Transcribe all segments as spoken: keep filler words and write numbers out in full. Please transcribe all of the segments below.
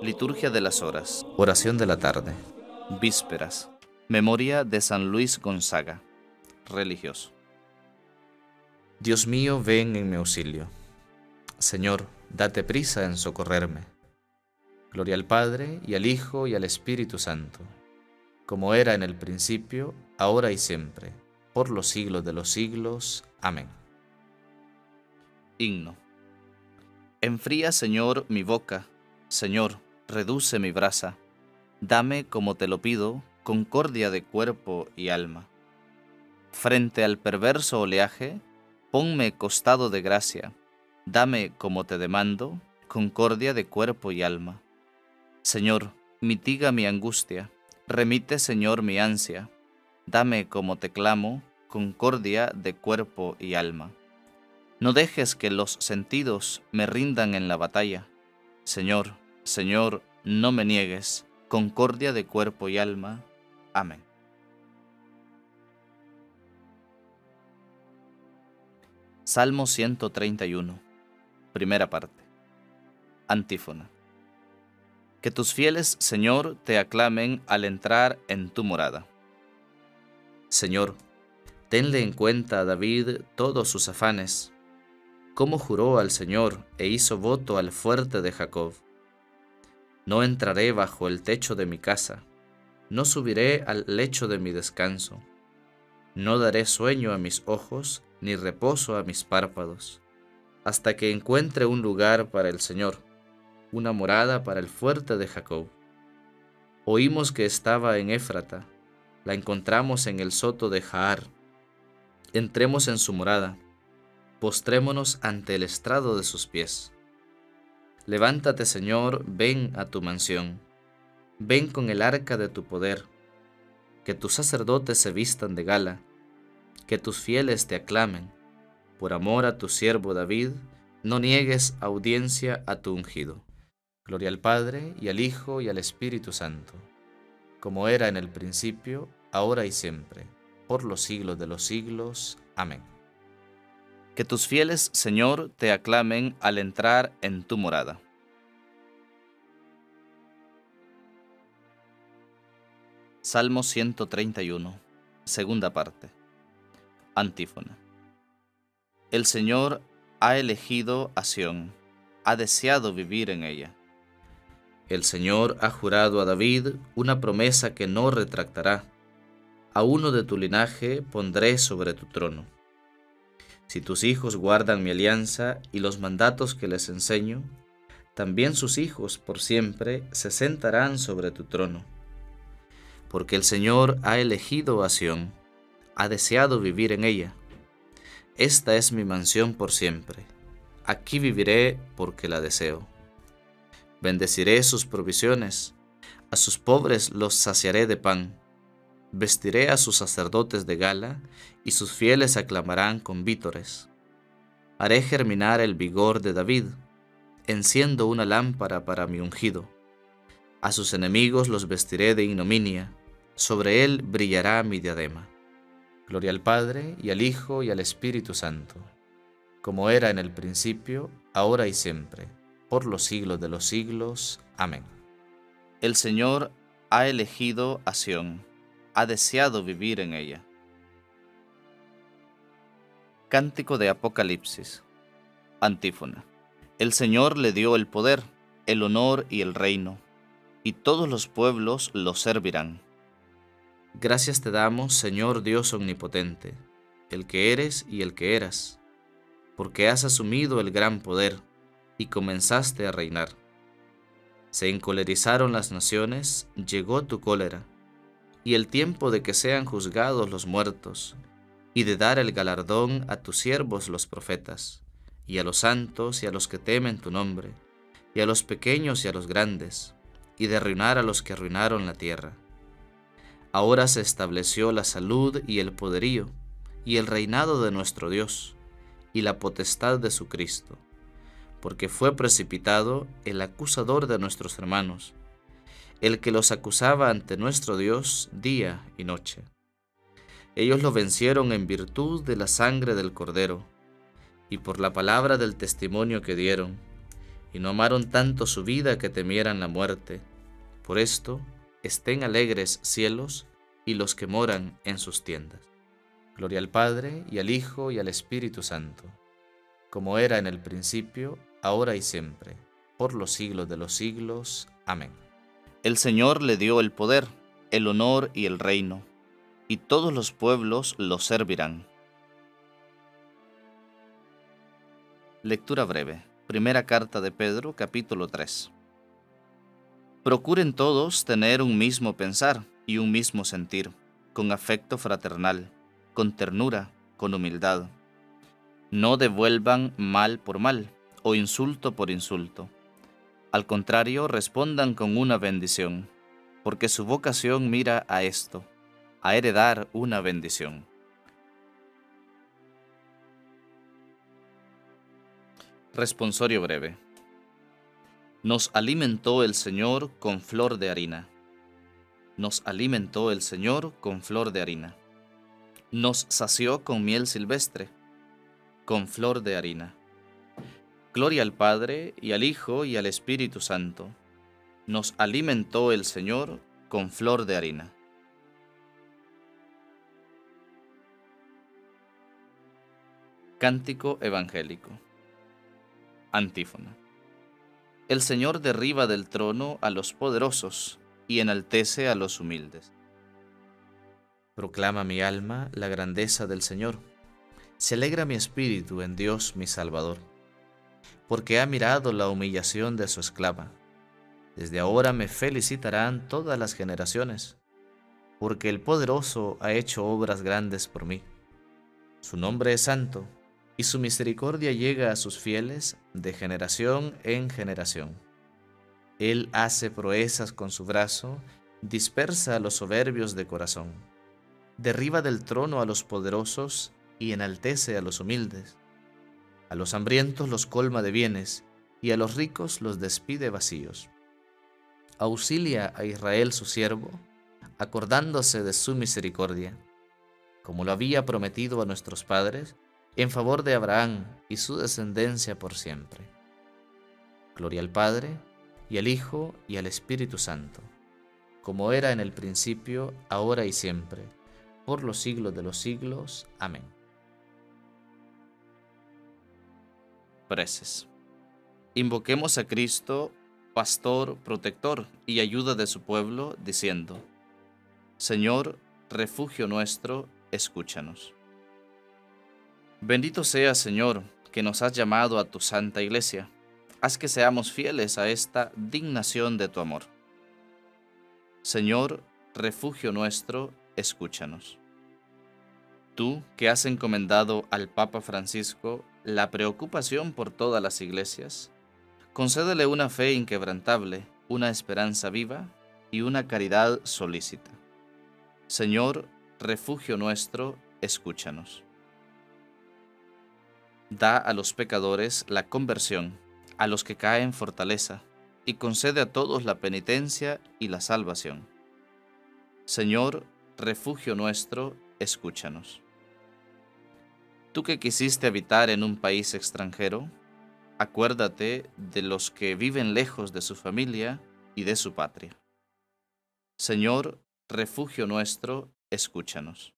Liturgia de las horas. Oración de la tarde. Vísperas. Memoria de San Luis Gonzaga, religioso. Dios mío, ven en mi auxilio. Señor, date prisa en socorrerme. Gloria al Padre, y al Hijo, y al Espíritu Santo, como era en el principio, ahora y siempre, por los siglos de los siglos. Amén. Himno. Enfría, Señor, mi boca, Señor, reduce mi brasa. Dame, como te lo pido, concordia de cuerpo y alma. Frente al perverso oleaje, ponme costado de gracia. Dame, como te demando, concordia de cuerpo y alma. Señor, mitiga mi angustia, remite, Señor, mi ansia. Dame, como te clamo, concordia de cuerpo y alma. No dejes que los sentidos me rindan en la batalla. Señor, Señor, no me niegues, concordia de cuerpo y alma. Amén. Salmo ciento treinta y uno, primera parte. Antífona. Que tus fieles, Señor, te aclamen al entrar en tu morada. Señor, tenle en cuenta a David todos sus afanes, cómo juró al Señor e hizo voto al fuerte de Jacob. No entraré bajo el techo de mi casa, no subiré al lecho de mi descanso, no daré sueño a mis ojos, ni reposo a mis párpados, hasta que encuentre un lugar para el Señor, una morada para el fuerte de Jacob. Oímos que estaba en Éfrata, la encontramos en el soto de Jaar. Entremos en su morada, postrémonos ante el estrado de sus pies. Levántate, Señor, ven a tu mansión, ven con el arca de tu poder, que tus sacerdotes se vistan de gala, que tus fieles te aclamen, por amor a tu siervo David, no niegues audiencia a tu ungido. Gloria al Padre, y al Hijo, y al Espíritu Santo, como era en el principio, ahora y siempre, por los siglos de los siglos. Amén. Que tus fieles, Señor, te aclamen al entrar en tu morada. Salmo ciento treinta y uno, segunda parte. Antífona. El Señor ha elegido a Sión, ha deseado vivir en ella. El Señor ha jurado a David una promesa que no retractará. A uno de tu linaje pondré sobre tu trono. Si tus hijos guardan mi alianza y los mandatos que les enseño, también sus hijos por siempre se sentarán sobre tu trono. Porque el Señor ha elegido a Sión, ha deseado vivir en ella. Esta es mi mansión por siempre. Aquí viviré porque la deseo. Bendeciré sus provisiones, a sus pobres los saciaré de pan. Vestiré a sus sacerdotes de gala, y sus fieles aclamarán con vítores. Haré germinar el vigor de David, enciendo una lámpara para mi ungido. A sus enemigos los vestiré de ignominia, sobre él brillará mi diadema. Gloria al Padre, y al Hijo, y al Espíritu Santo, como era en el principio, ahora y siempre, por los siglos de los siglos. Amén. El Señor ha elegido a Sión, ha deseado vivir en ella. Cántico de Apocalipsis. Antífona. El Señor le dio el poder, el honor y el reino, y todos los pueblos lo servirán. Gracias te damos, Señor Dios omnipotente, el que eres y el que eras, porque has asumido el gran poder y comenzaste a reinar. Se encolerizaron las naciones, llegó tu cólera, y el tiempo de que sean juzgados los muertos, y de dar el galardón a tus siervos los profetas, y a los santos y a los que temen tu nombre, y a los pequeños y a los grandes, y de arruinar a los que arruinaron la tierra. Ahora se estableció la salud y el poderío, y el reinado de nuestro Dios, y la potestad de su Cristo, porque fue precipitado el acusador de nuestros hermanos, el que los acusaba ante nuestro Dios día y noche. Ellos lo vencieron en virtud de la sangre del Cordero, y por la palabra del testimonio que dieron, y no amaron tanto su vida que temieran la muerte. Por esto, estén alegres cielos y los que moran en sus tiendas. Gloria al Padre, y al Hijo, y al Espíritu Santo, como era en el principio, ahora y siempre, por los siglos de los siglos. Amén. El Señor le dio el poder, el honor y el reino, y todos los pueblos lo servirán. Lectura breve. Primera carta de Pedro, capítulo tres. Procuren todos tener un mismo pensar y un mismo sentir, con afecto fraternal, con ternura, con humildad. No devuelvan mal por mal o insulto por insulto. Al contrario, respondan con una bendición, porque su vocación mira a esto, a heredar una bendición. Responsorio breve. Nos alimentó el Señor con flor de harina. Nos alimentó el Señor con flor de harina. Nos sació con miel silvestre, con flor de harina. Gloria al Padre, y al Hijo, y al Espíritu Santo. Nos alimentó el Señor con flor de harina. Cántico evangélico. Antífona. El Señor derriba del trono a los poderosos y enaltece a los humildes. Proclama mi alma la grandeza del Señor. Se alegra mi espíritu en Dios mi Salvador, porque ha mirado la humillación de su esclava. Desde ahora me felicitarán todas las generaciones, porque el poderoso ha hecho obras grandes por mí. Su nombre es santo, y su misericordia llega a sus fieles de generación en generación. Él hace proezas con su brazo, dispersa a los soberbios de corazón. Derriba del trono a los poderosos y enaltece a los humildes. A los hambrientos los colma de bienes, y a los ricos los despide vacíos. Auxilia a Israel su siervo, acordándose de su misericordia, como lo había prometido a nuestros padres, en favor de Abraham y su descendencia por siempre. Gloria al Padre, y al Hijo, y al Espíritu Santo, como era en el principio, ahora y siempre, por los siglos de los siglos. Amén. Preces. Invoquemos a Cristo, pastor, protector y ayuda de su pueblo, diciendo: Señor, refugio nuestro, escúchanos. Bendito seas, Señor, que nos has llamado a tu santa iglesia. Haz que seamos fieles a esta dignación de tu amor. Señor, refugio nuestro, escúchanos. Tú, que has encomendado al Papa Francisco la preocupación por todas las iglesias, concédele una fe inquebrantable, una esperanza viva y una caridad solícita. Señor, refugio nuestro, escúchanos. Da a los pecadores la conversión, a los que caen fortaleza, y concede a todos la penitencia y la salvación. Señor, refugio nuestro, escúchanos. Tú que quisiste habitar en un país extranjero, acuérdate de los que viven lejos de su familia y de su patria. Señor, refugio nuestro, escúchanos.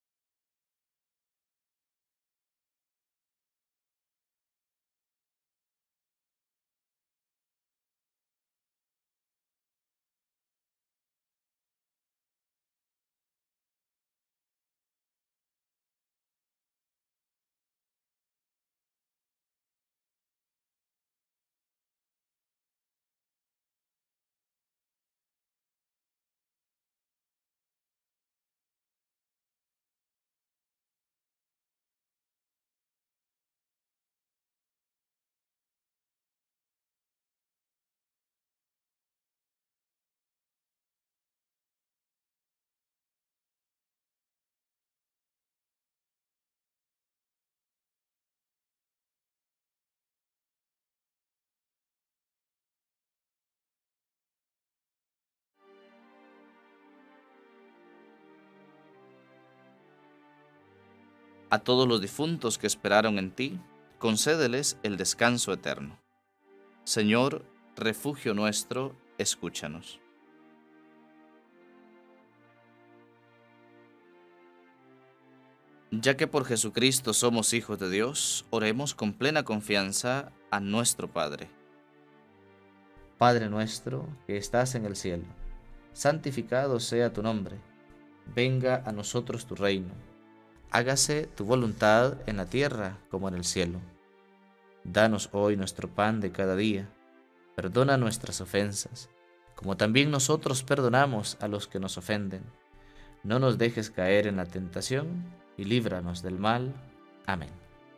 A todos los difuntos que esperaron en ti, concédeles el descanso eterno. Señor, refugio nuestro, escúchanos. Ya que por Jesucristo somos hijos de Dios, oremos con plena confianza a nuestro Padre. Padre nuestro que estás en el cielo, santificado sea tu nombre. Venga a nosotros tu reino. Hágase tu voluntad en la tierra como en el cielo. Danos hoy nuestro pan de cada día. Perdona nuestras ofensas, como también nosotros perdonamos a los que nos ofenden. No nos dejes caer en la tentación y líbranos del mal. Amén.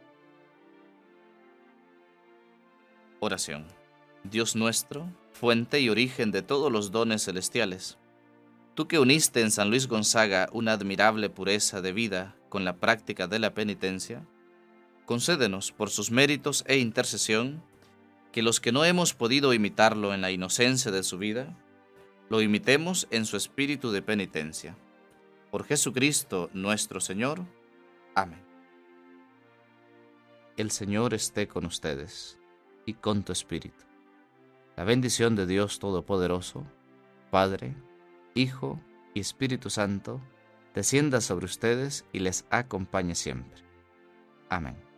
Oración. Dios nuestro, fuente y origen de todos los dones celestiales, tú que uniste en San Luis Gonzaga una admirable pureza de vida con la práctica de la penitencia, concédenos por sus méritos e intercesión que los que no hemos podido imitarlo en la inocencia de su vida, lo imitemos en su espíritu de penitencia. Por Jesucristo nuestro Señor. Amén. El Señor esté con ustedes y con tu espíritu. La bendición de Dios Todopoderoso, Padre, Hijo y Espíritu Santo, descienda sobre ustedes y les acompañe siempre. Amén.